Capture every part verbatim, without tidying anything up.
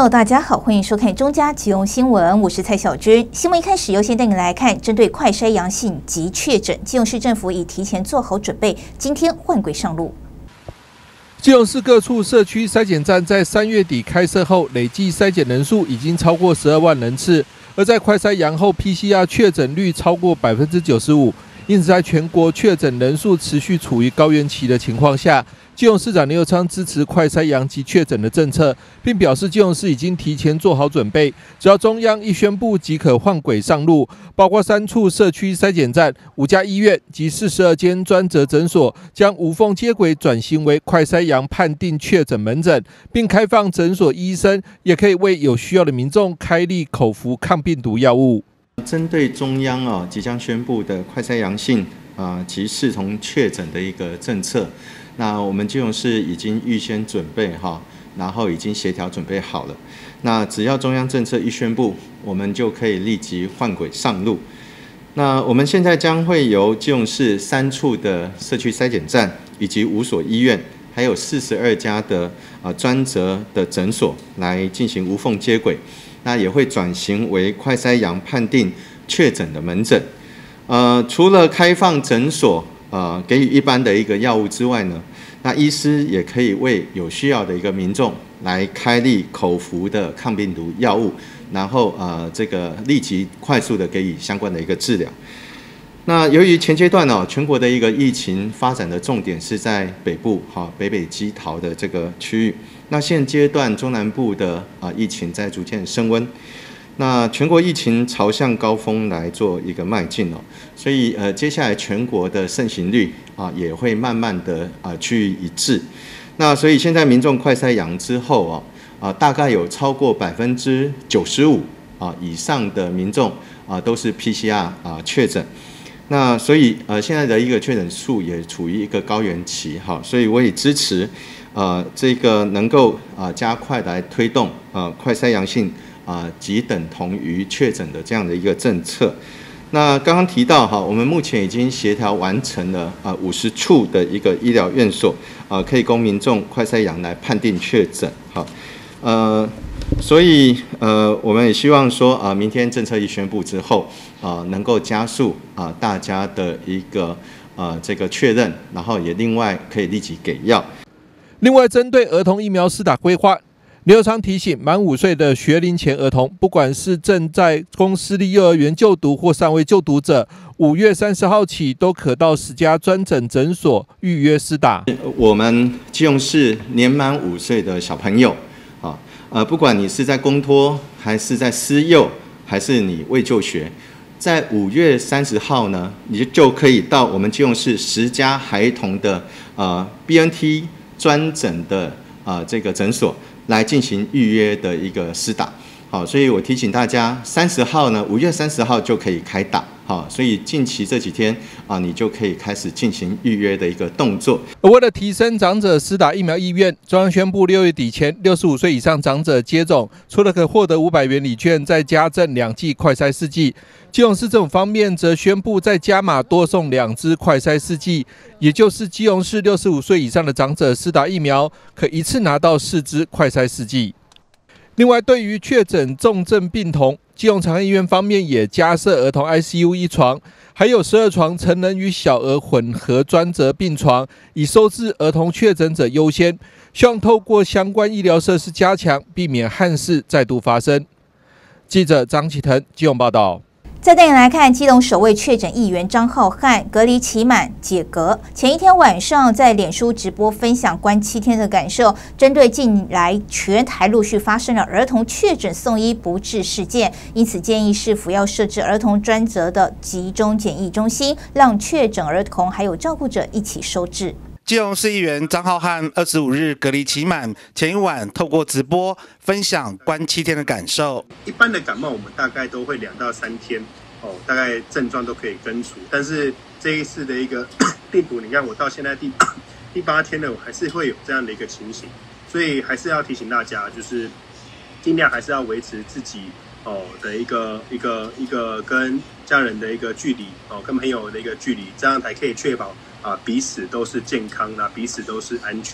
Hello， 大家好，欢迎收看中嘉即用新闻，我是蔡小军。新闻一开始优先带你来看，针对快筛阳性及确诊，基隆市政府已提前做好准备，今天换轨上路。 基隆市各处社区筛检站在三月底开设后，累计筛检人数已经超过十二万人次，而在快筛阳后 P C R 确诊率超过百分之九十五。因此，在全国确诊人数持续处于高原期的情况下，基隆市长林右昌支持快筛阳及确诊的政策，并表示基隆市已经提前做好准备，只要中央一宣布即可换轨上路。包括三处社区筛检站、五家医院及四十二间专责诊所，将无缝接轨转型为快筛阳判定确诊门诊，并开放诊所医生也可以为有需要的民众开立口服抗病毒药物。 针对中央啊即将宣布的快筛阳性啊及视同确诊的一个政策，那我们基隆市已经预先准备哈，然后已经协调准备好了。那只要中央政策一宣布，我们就可以立即换轨上路。那我们现在将会由基隆市三处的社区筛检站，以及五所医院，还有四十二家的啊专责的诊所来进行无缝接轨。那也会转型为快筛阳判定确诊的门诊。呃，除了开放诊所呃给予一般的一个药物之外呢，那医师也可以为有需要的一个民众来开立口服的抗病毒药物，然后呃这个立即快速的给予相关的一个治疗。那由于前阶段呢、哦，全国的一个疫情发展的重点是在北部，哈北北基桃的这个区域。那现阶段中南部的啊疫情在逐渐升温，那全国疫情朝向高峰来做一个迈进哦，所以呃接下来全国的盛行率啊也会慢慢的啊趋于一致。那所以现在民众快筛阳之后哦啊大概有超过百分之九十五啊以上的民众啊都是 P C R 啊确诊。那所以呃现在的一个确诊数也处于一个高原期哈，所以我也支持。呃，这个能够啊、呃、加快来推动呃快筛阳性啊、呃、即等同于确诊的这样的一个政策。那刚刚提到哈，我们目前已经协调完成了啊五十处的一个医疗院所啊、呃，可以供民众快筛阳来判定确诊。好，呃，所以呃我们也希望说啊、呃，明天政策一宣布之后啊、呃，能够加速啊、呃、大家的一个呃这个确认，然后也另外可以立即给药。 另外，针对儿童疫苗施打规划，林右昌提醒，满五岁的学龄前儿童，不管是正在公私立幼儿园就读或尚未就读者，五月三十号起都可到十家专诊诊所预约施打。 我们基隆市年满五岁的小朋友，啊，呃，不管你是在公托，还是在私幼，还是你未就学，在五月三十号呢，你就可以到我们基隆市十家孩童的呃 B N T。专诊的啊、呃、这个诊所来进行预约的一个施打，好，所以我提醒大家，三十号呢，五月三十号就可以开打，好，所以近期这几天啊，你就可以开始进行预约的一个动作。 而为了提升长者施打疫苗意愿，中央宣布六月底前六十五岁以上长者接种，除了可获得五百元礼券，再加赠两剂快筛试剂。基隆市政府方面则宣布再加码多送两支快筛试剂，也就是基隆市六十五岁以上的长者施打疫苗，可一次拿到四支快筛试剂。另外，对于确诊重症病童，基隆长庚医院方面也加设儿童 I C U 一床，还有十二床成人与小儿混合专责病床，以收治儿童确诊者优先，希望透过相关医疗设施加强，避免憾事再度发生。记者张启腾基隆报道。 再带你来看，基隆首位确诊议员张浩瀚隔离期满解隔，前一天晚上在脸书直播分享关七天的感受，针对近来全台陆续发生了儿童确诊送医不治事件，因此建议市府要设置儿童专责的集中检疫中心，让确诊儿童还有照顾者一起收治。 基隆市议员张浩瀚二十五日隔离期满，前一晚透过直播分享关七天的感受。 一般的感冒我们大概都会两到三天哦，大概症状都可以根除。但是这一次的一个病毒，你看我到现在第第八天了，我还是会有这样的一个情形，所以还是要提醒大家，就是尽量还是要维持自己哦的一个一个一个跟家人的一个距离哦，跟朋友的一个距离，这样才可以确保。啊，彼此都是健康的，彼此都是安全的。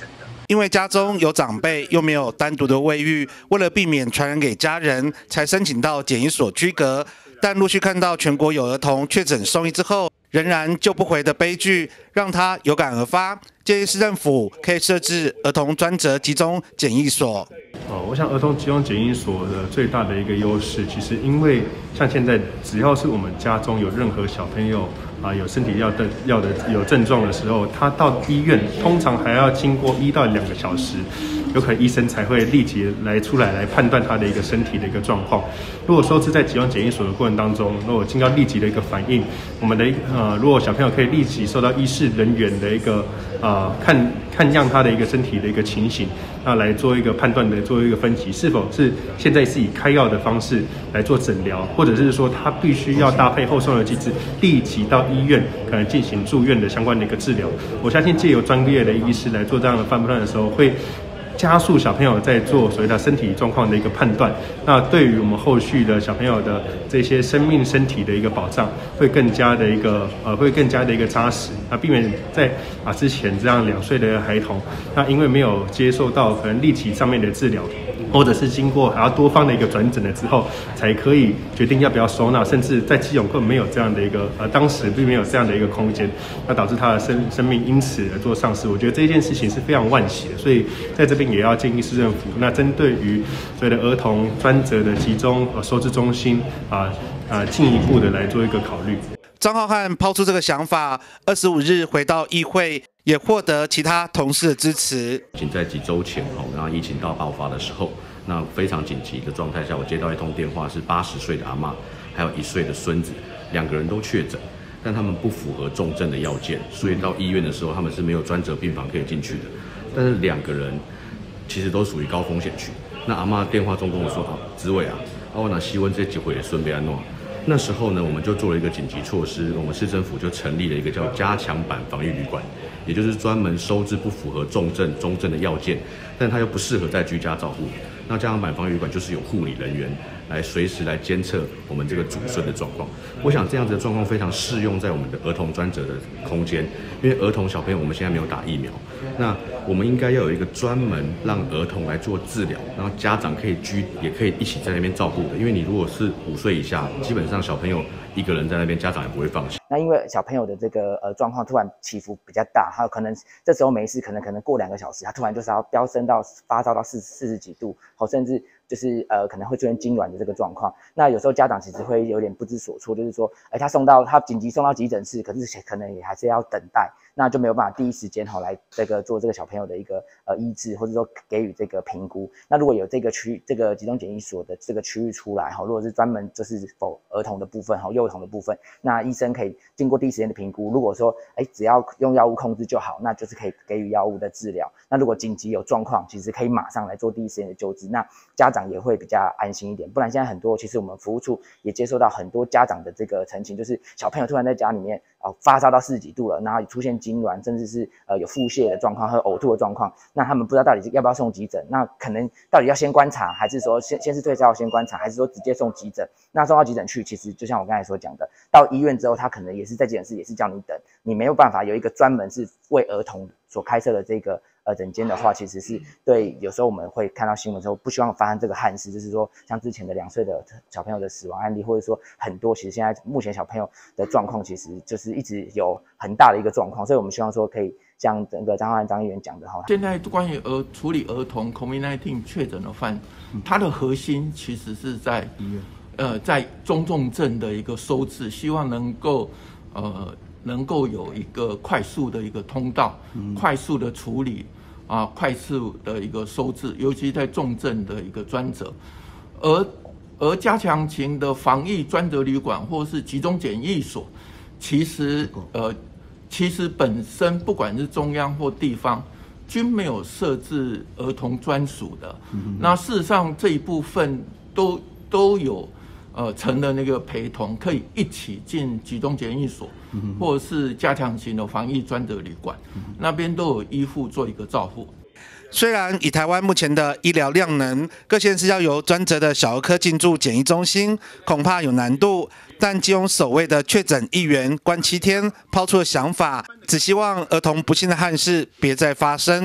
因为家中有长辈，又没有单独的卫浴，为了避免传染给家人，才申请到检疫所居隔。但陆续看到全国有儿童确诊送医之后，仍然救不回的悲剧，让他有感而发，建议市政府可以设置儿童专责集中检疫所。 哦，我想儿童集中检疫所的最大的一个优势，其实因为像现在，只要是我们家中有任何小朋友啊有身体要的要的有症状的时候，他到医院通常还要经过一到两个小时，有可能医生才会立即来出来来判断他的一个身体的一个状况。如果说是在集中检疫所的过程当中，如果经过立即的一个反应，我们的呃，如果小朋友可以立即受到医事人员的一个呃看看样他的一个身体的一个情形，那来做一个判断的做一个分级，是否是现在是以开药的方式来做诊疗，或者是说他必须要搭配后送的机制，立即到医院可能进行住院的相关的一个治疗。我相信借由专业的医师来做这样的判断的时候，会加速小朋友在做所谓的身体状况的一个判断，那对于我们后续的小朋友的这些生命身体的一个保障，会更加的一个呃，会更加的一个扎实，那避免在啊之前这样两岁的孩童，那因为没有接受到可能立即上面的治疗，或者是经过还要多方的一个转诊了之后，才可以决定要不要收纳，甚至在基隆根本没有这样的一个呃，当时并没有这样的一个空间，那导致他的生生命因此而做丧失。我觉得这件事情是非常惋惜的，所以在这边也要建议市政府，那针对于所谓的儿童专责的集中呃收治中心啊啊进一步的来做一个考虑。 张浩瀚抛出这个想法，二十五日回到议会，也获得其他同事的支持。 在几周前哦，然后疫情大爆发的时候，那非常紧急的状态下，我接到一通电话，是八十岁的阿嬷，还有一岁的孙子，两个人都确诊，但他们不符合重症的要件，所以到医院的时候，他们是没有专责病房可以进去的。但是两个人其实都属于高风险区。那阿嬷电话中跟我说：“啊，子伟啊，我拿希望这几回的孙被安诺。”那时候呢，我们就做了一个紧急措施，我们市政府就成立了一个叫加强版防疫旅馆，也就是专门收治不符合重症、中症的要件，但它又不适合在居家照护。那加强版防疫旅馆就是有护理人员来随时来监测我们这个祖孙的状况。我想这样子的状况非常适用在我们的儿童专责的空间，因为儿童小朋友我们现在没有打疫苗，那我们应该要有一个专门让儿童来做治疗，然后家长可以居也可以一起在那边照顾的。因为你如果是五岁以下，基本上小朋友一个人在那边，家长也不会放心。 那因为小朋友的这个呃状况突然起伏比较大，还有可能这时候没事，可能可能过两个小时，他突然就是要飙升到发烧到四四十几度，好，甚至就是呃可能会出现痉挛的这个状况。那有时候家长其实会有点不知所措，就是说，哎，他送到他紧急送到急诊室，可是可能也还是要等待，那就没有办法第一时间好来这个做这个小朋友的一个呃医治，或者说给予这个评估。那如果有这个区这个集中检疫所的这个区域出来，哈，如果是专门就是否儿童的部分，哈，幼儿童的部分，那医生可以经过第一时间的评估，如果说哎只要用药物控制就好，那就是可以给予药物的治疗。那如果紧急有状况，其实可以马上来做第一时间的救治，那家长也会比较安心一点。不然现在很多其实我们服务处也接收到很多家长的这个陈情，就是小朋友突然在家里面啊、呃、发烧到四十几度了，然后出现痉挛，甚至是呃有腹泻的状况和呕吐的状况，那他们不知道到底要不要送急诊，那可能到底要先观察，还是说先先是退烧先观察，还是说直接送急诊？那送到急诊去，其实就像我刚才所讲的，到医院之后，他可能也是在急诊室也是叫你等，你没有办法有一个专门是为儿童所开设的这个呃诊间的话，其实是对有时候我们会看到新闻之后不希望发生这个憾事，就是说像之前的两岁的小朋友的死亡案例，或者说很多其实现在目前小朋友的状况其实就是一直有很大的一个状况，所以我们希望说可以像整个张浩瀚张议员讲的哈， 现在关于儿处理儿童 COVID 十九 确诊的犯，它的核心其实是在呃在中重症的一个收治，希望能够呃。能够有一个快速的一个通道，嗯、快速的处理啊，快速的一个收治，尤其在重症的一个专责，而而加强型的防疫专责旅馆或是集中检疫所，其实呃其实本身不管是中央或地方，均没有设置儿童专属的。嗯、那事实上这一部分都都有。呃，成了那个陪同，可以一起进集中检疫所，嗯、或者是加强型的防疫专责旅馆，嗯、那边都有医护做一个照护。 虽然以台湾目前的医疗量能，各县市要由专责的小儿科进驻检疫中心，恐怕有难度。但基隆首位的确诊议员关七天抛出的想法，只希望儿童不幸的憾事别再发生。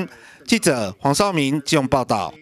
记者黄少明基隆报道。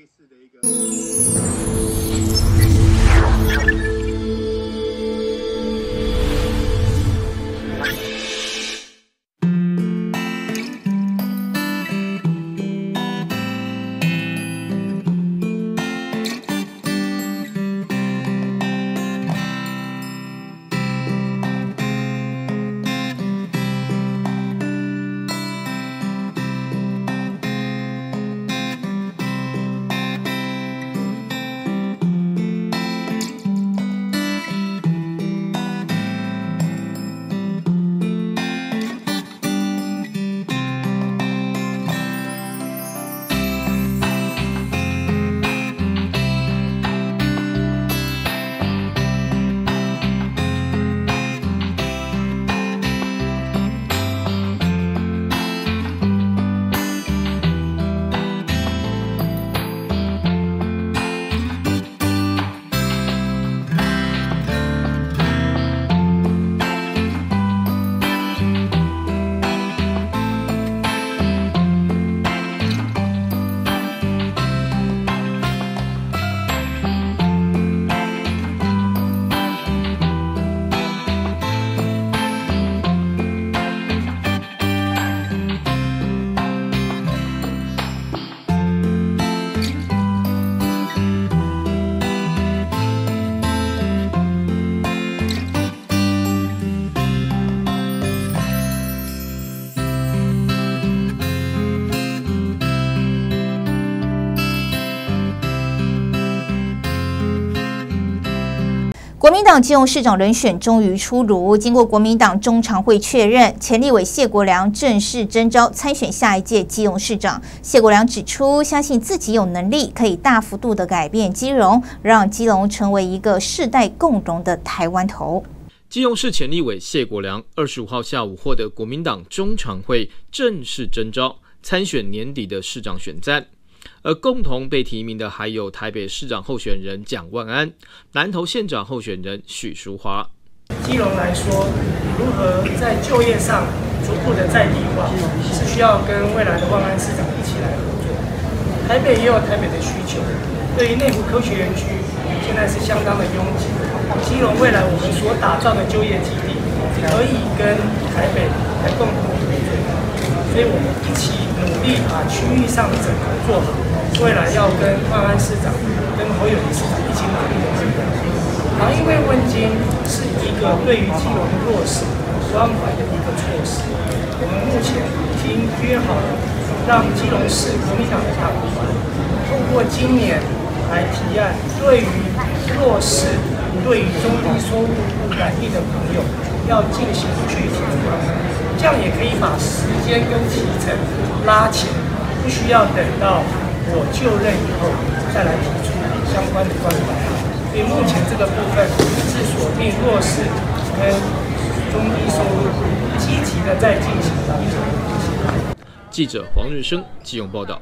国民党基隆市长人选终于出炉，经过国民党中常会确认，前立委谢国良正式征召参选下一届基隆市长。谢国良指出，相信自己有能力可以大幅度的改变基隆，让基隆成为一个世代共荣的台湾头。 基隆市前立委谢国良二十五号下午获得国民党中常会正式征召，参选年底的市长选战。而共同被提名的还有台北市长候选人蒋万安、南投县长候选人许淑华。 基隆来说，如何在就业上逐步的在地化，是需要跟未来的万安市长一起来合作。台北也有台北的需求，对于内湖科学园区现在是相当的拥挤。基隆未来我们所打造的就业基地，可以跟台北来共同合作。所以我们一起努力把区域上的整合做好，未来要跟万安市长、跟侯友宜市长一起努力的目标。防疫慰问金是一个对于基隆弱势关怀的一个措施，我们目前已经约好了，让基隆市国民党的党团透过今年来提案，对于弱势、对于中低收入户染疫的朋友，要进行具体的关怀。这样也可以把时间跟期程拉前，不需要等到我就任以后再来提出相关的关怀。所以目前这个部分是锁定弱势跟中低收入户，积极的在进行当中。 记者黄日升基隆报道。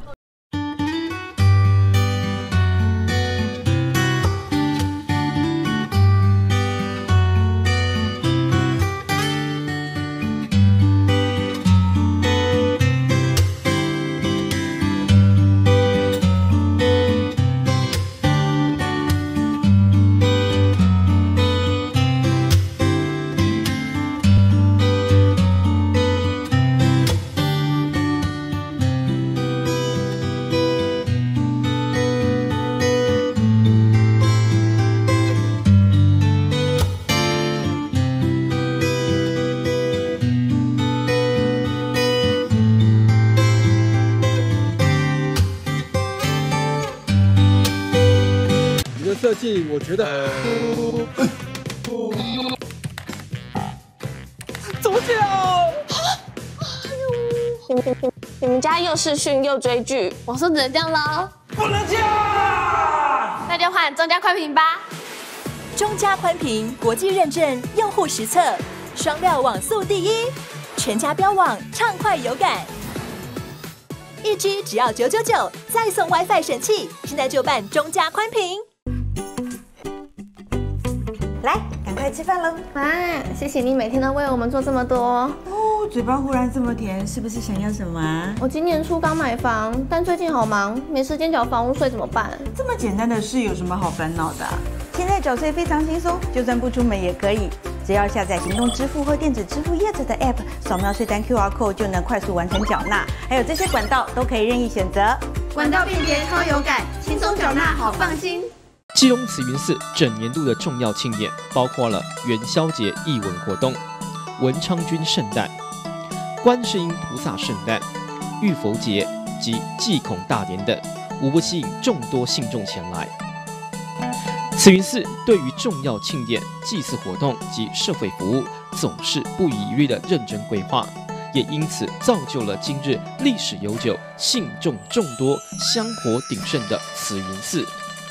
设计我觉得怎么讲？你们你们家又视讯又追剧，网速只能这样了， 不能这样， 那就换中嘉宽屏吧。 中嘉宽屏国际认证，用户实测，双料网速第一，全家标网畅快有感。一 G 只要九九九，再送 WiFi 神器，现在就办中嘉宽屏。 来，赶快吃饭喽！ 妈，谢谢你每天都为我们做这么多。 哦， 嘴巴忽然这么甜，是不是想要什么啊？ 我今年初刚买房，但最近好忙，没时间缴房屋税怎么办？ 这么简单的事有什么好烦恼的啊？现在缴税非常轻松，就算不出门也可以，只要下载行动支付或电子支付业者的 App， 扫描税单 Q R code 就能快速完成缴纳。还有这些管道都可以任意选择， 管道便捷超有感，轻松缴纳好放心。 基隆慈云寺整年度的重要庆典包括了元宵节艺文活动、文昌君圣诞、观世音菩萨圣诞、浴佛节及祭孔大典等，无不吸引众多信众前来。慈云寺对于重要庆典、祭祀活动及社会服务，总是不遗余力的认真规划，也因此造就了今日历史悠久、信众众多、香火鼎盛的慈云寺。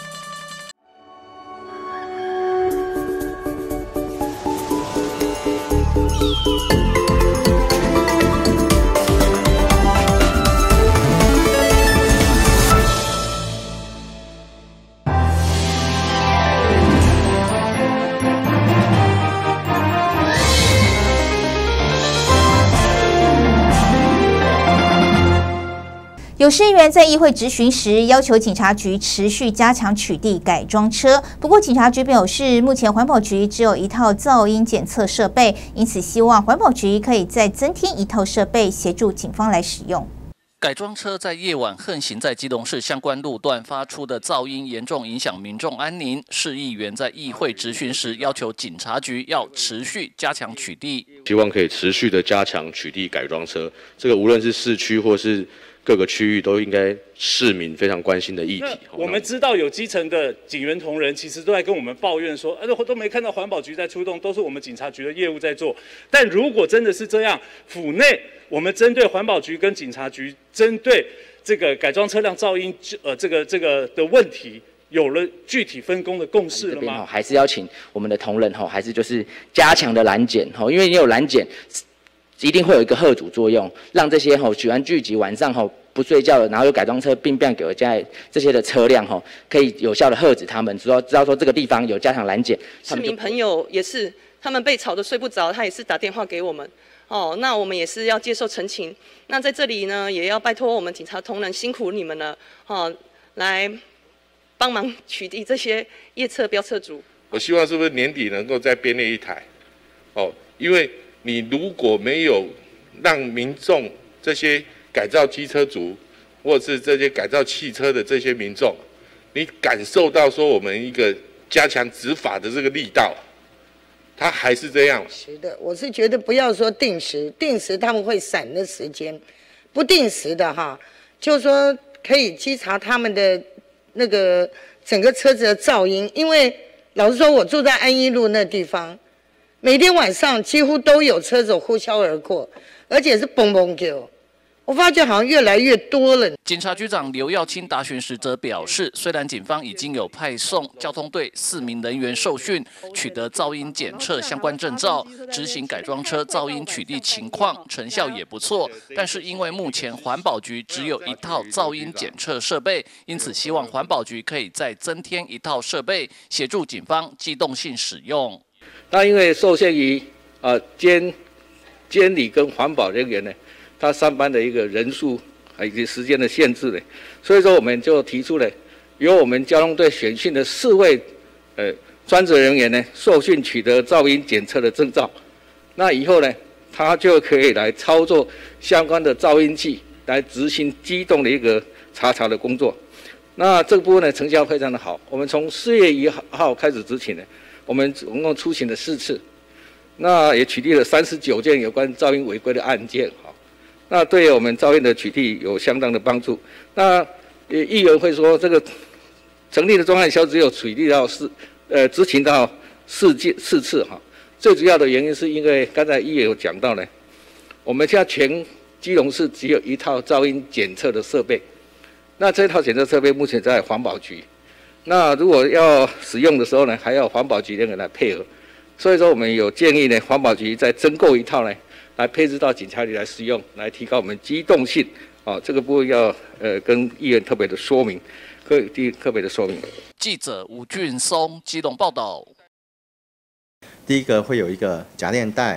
有市议员在议会质询时，要求警察局持续加强取缔改装车。不过，警察局表示，目前环保局只有一套噪音检测设备，因此希望环保局可以再增添一套设备，协助警方来使用。 改装车在夜晚横行在基隆市相关路段发出的噪音严重影响民众安宁。市议员在议会质询时要求警察局要持续加强取缔， 希望可以持续的加强取缔改装车。这个无论是市区或是各个区域都应该市民非常关心的议题。 我们知道有基层的警员同仁其实都在跟我们抱怨说，啊，都没看到环保局在出动，都是我们警察局的业务在做。但如果真的是这样，府内我们针对环保局跟警察局针对这个改装车辆噪音呃这个这个的问题，有了具体分工的共识了吗？ 还是要请我们的同仁还是就是加强的拦检，因为你有拦检，一定会有一个吓阻作用，让这些吼喜欢聚集晚上吼不睡觉的，然后有改装车并变给我家这些的车辆吼，可以有效的吓止他们，知道知道说这个地方有加强拦检。 市民朋友也是，他们被吵得睡不着，他也是打电话给我们。哦，那我们也是要接受陈情。那在这里呢，也要拜托我们警察同仁辛苦你们了，哦，来帮忙取缔这些夜测飙车族。 我希望是不是年底能够再编列一台，哦，因为你如果没有让民众这些改造机车族，或者是这些改造汽车的这些民众，你感受到说我们一个加强执法的这个力道。他还是这样。 是的，我是觉得不要说定时，定时他们会闪的时间，不定时的哈，就说可以稽查他们的那个整个车子的噪音。因为老实说，我住在安一路那地方，每天晚上几乎都有车子呼啸而过，而且是嘣嘣叫。我发觉好像越来越多了。 警察局长刘耀清答询时则表示，虽然警方已经有派送交通队四名人员受训，取得噪音检测相关证照，执行改装车噪音取缔情况成效也不错，但是因为目前环保局只有一套噪音检测设备，因此希望环保局可以再增添一套设备，协助警方机动性使用。 那因为受限于呃监监理跟环保人员呢，他上班的一个人数以及时间的限制呢，所以说我们就提出了由我们交通队选训的四位呃专职人员呢受训取得噪音检测的证照，那以后呢，他就可以来操作相关的噪音器来执行机动的一个查查的工作。那这个部分呢成效非常的好，我们从四月一号开始执行呢，我们总共出勤了四次，那也取缔了三十九件有关噪音违规的案件。那对我们噪音的取缔有相当的帮助。那议员会说，这个成立的专案小组只有取缔到四，呃，执行到四件四次哈。最主要的原因是因为刚才议员有讲到呢，我们现在全基隆市只有一套噪音检测的设备，那这套检测设备目前在环保局，那如果要使用的时候呢，还要环保局人员来配合。所以说，我们有建议呢，环保局再增购一套呢，来配置到警察局来使用，来提高我们机动性。啊，这个部分要呃跟议员特别的说明，特特别的说明。 记者吴俊松基隆报道。 第一个会有一个夹链袋，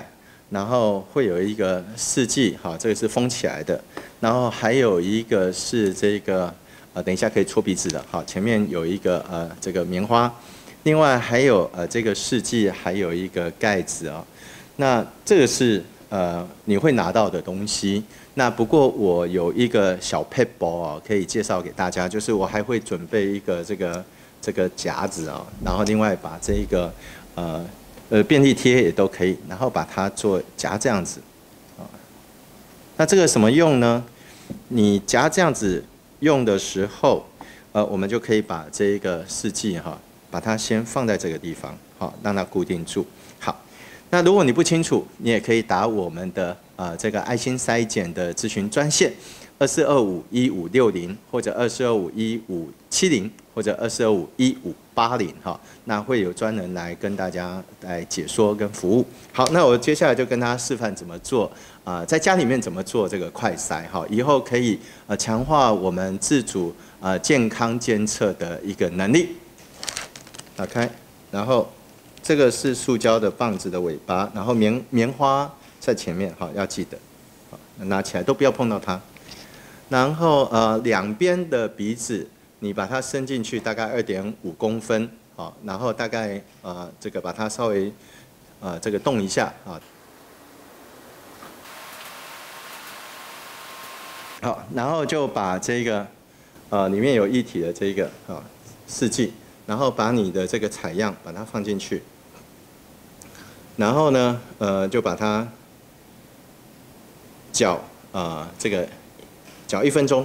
然后会有一个试剂，好，这个是封起来的，然后还有一个是这个，呃，等一下可以搓鼻子的，好，前面有一个呃这个棉花，另外还有呃这个试剂，还有一个盖子啊、哦，那这个是呃你会拿到的东西。那不过我有一个小 paper 哦，可以介绍给大家，就是我还会准备一个这个这个夹子啊、哦，然后另外把这一个呃。呃，便利贴也都可以，然后把它做夹这样子，啊，那这个什么用呢？你夹这样子用的时候，呃，我们就可以把这一个试剂哈，把它先放在这个地方，好，让它固定住。好，那如果你不清楚，你也可以打我们的呃这个爱心筛检的咨询专线。二四二五一五六零或者二四二五一五七零或者二四二五一五八零哈，那会有专人来跟大家来解说跟服务。好，那我接下来就跟他示范怎么做啊、呃，在家里面怎么做这个快筛哈，以后可以呃强化我们自主呃健康监测的一个能力。打开，然后这个是塑胶的棒子的尾巴，然后棉棉花在前面哈，要记得，好，拿起来都不要碰到它。然后呃两边的鼻子，你把它伸进去大概二点五公分，好，然后大概呃这个把它稍微呃这个动一下啊，好，然后就把这个呃里面有液体的这个啊试剂，然后把你的这个采样把它放进去，然后呢呃就把它搅啊、呃、这个。搅一分钟，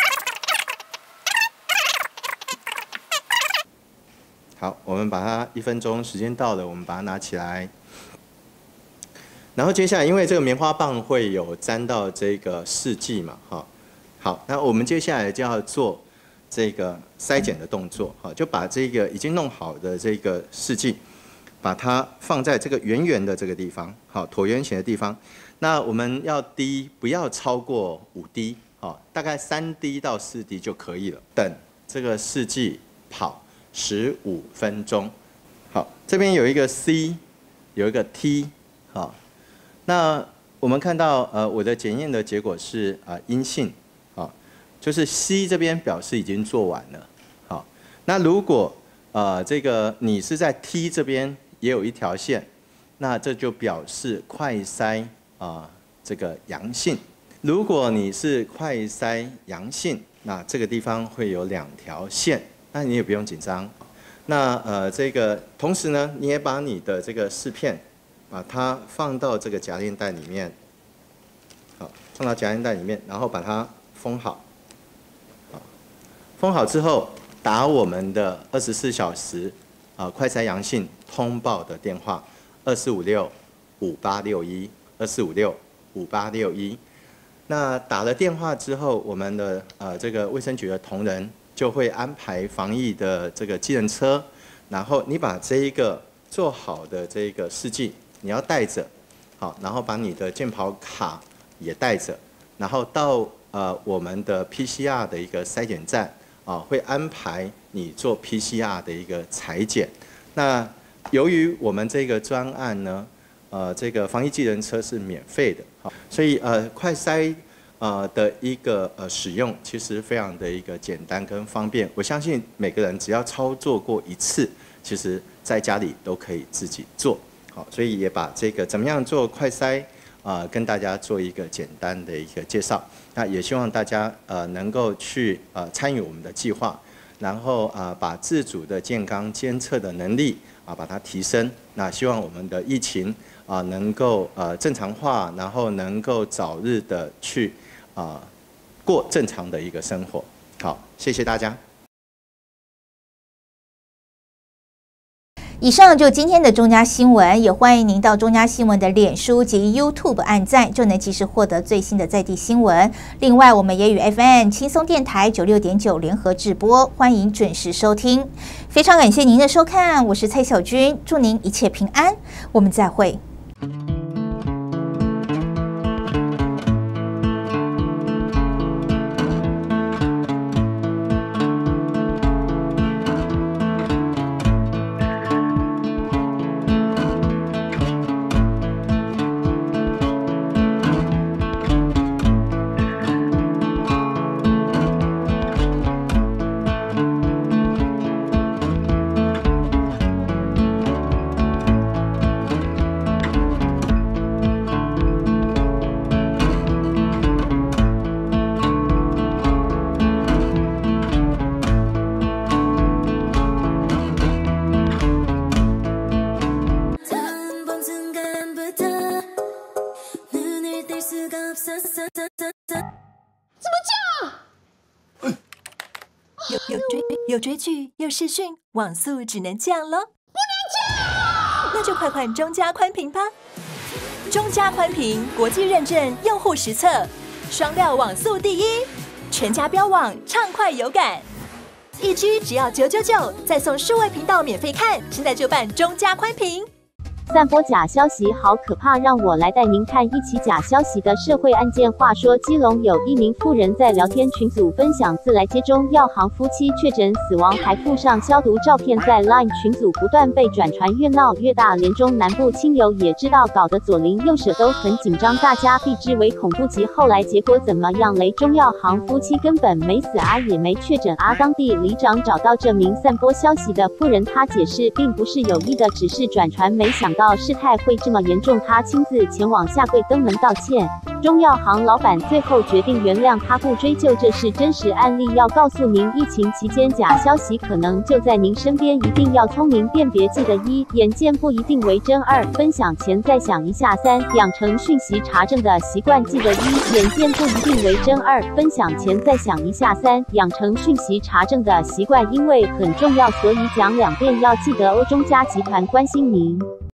好，我们把它一分钟时间到了，我们把它拿起来。然后接下来，因为这个棉花棒会有沾到这个试剂嘛，哈，好，那我们接下来就要做这个筛检的动作，好，就把这个已经弄好的这个试剂，把它放在这个圆圆的这个地方，好，椭圆形的地方。那我们要滴，不要超过五滴。好，大概三滴到四滴就可以了。等这个试剂跑十五分钟。好，这边有一个 C， 有一个 T。好，那我们看到呃我的检验的结果是啊、呃、阴性。好，就是 C 这边表示已经做完了。好，那如果呃这个你是在 T 这边也有一条线，那这就表示快筛啊、呃、这个阳性。如果你是快筛阳性，那这个地方会有两条线，那你也不用紧张。那呃，这个同时呢，你也把你的这个试片，把它放到这个夹链袋里面，好，放到夹链袋里面，然后把它封好。好，封好之后，打我们的二十四小时啊快筛阳性通报的电话，二四五六五八六一，二四五六五八六一。那打了电话之后，我们的呃这个卫生局的同仁就会安排防疫的这个计程车，然后你把这一个做好的这个试剂你要带着，好，然后把你的健保卡也带着，然后到呃我们的 P C R 的一个筛检站啊，会安排你做 P C R 的一个采检。那由于我们这个专案呢，呃，这个防疫计程车是免费的，好，所以呃，快筛呃的一个呃使用其实非常的一个简单跟方便。我相信每个人只要操作过一次，其实在家里都可以自己做，好，所以也把这个怎么样做快筛啊、呃，跟大家做一个简单的一个介绍。那也希望大家呃能够去呃参与我们的计划，然后啊、呃、把自主的健康监测的能力啊把它提升。那希望我们的疫情啊，能够呃正常化，然后能够早日的去啊过正常的一个生活。好，谢谢大家。 以上就今天的中嘉新闻，也欢迎您到中嘉新闻的脸书及 YouTube 按赞，就能及时获得最新的在地新闻。另外，我们也与 F M 轻松电台九六点九联合直播，欢迎准时收听。非常感谢您的收看，我是蔡小君，祝您一切平安，我们再会。 怎么降？ 有有追有追剧有视讯，网速只能降咯。 不能降！ 那就快换中加宽频吧。中加宽频国际认证，用户实测，双料网速第一，全家标网畅快有感。一 G 只要九九九，再送数位频道免费看，现在就办中加宽频。 散播假消息好可怕，让我来带您看一起假消息的社会案件。话说，基隆有一名妇人在聊天群组分享自来接中药行夫妻确诊死亡，还附上消毒照片，在 LINE 群组不断被转传，越闹越大。连中南部亲友也知道，搞得左邻右舍都很紧张，大家避之为恐怖级。后来结果怎么样嘞？中药行夫妻根本没死啊，也没确诊啊。当地里长找到这名散播消息的妇人，他解释并不是有意的，只是转传，没想到事态会这么严重，他亲自前往下跪登门道歉。中药行老板最后决定原谅他，不追究，这是真实案例。要告诉您，疫情期间假消息可能就在您身边，一定要聪明辨别。记得一，眼见不一定为真；二，分享前再想一下；三，养成讯息查证的习惯。记得一，眼见不一定为真；二，分享前再想一下；三，养成讯息查证的习惯，因为很重要，所以讲两遍。要记得哦。中嘉集团关心您。